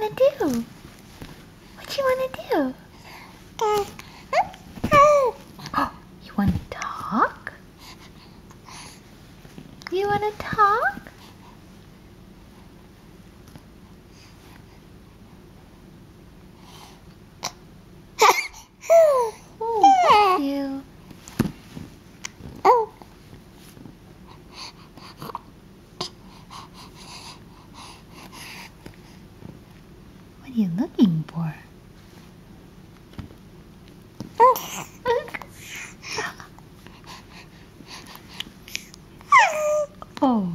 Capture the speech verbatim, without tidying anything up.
want to do? What you want to do? Oh, you want to talk? You want to talk? Oh, you. What are you looking for? Oh.